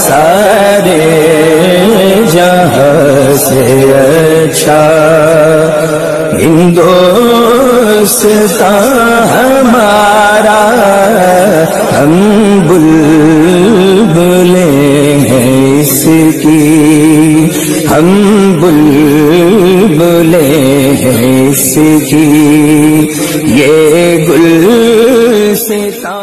सारे जहां से अच्छा हिंदुस्तान हमारा, हम बुलबुलें हैं इसकी, हम बुलबुलें हैं इसकी, ये गुलसितां